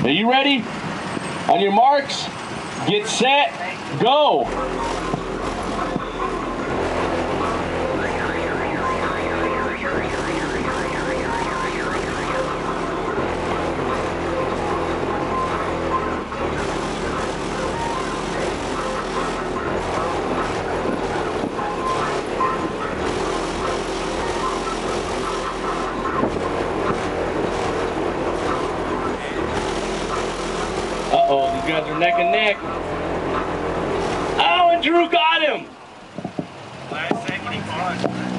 Are you ready? On your marks, get set, go. Uh-oh, these guys are neck and neck. Oh, and Drew got him! Last second he caught.